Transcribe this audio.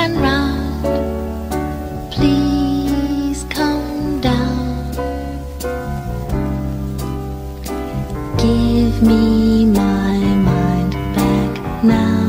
and round. Please come down. Give me my mind back now.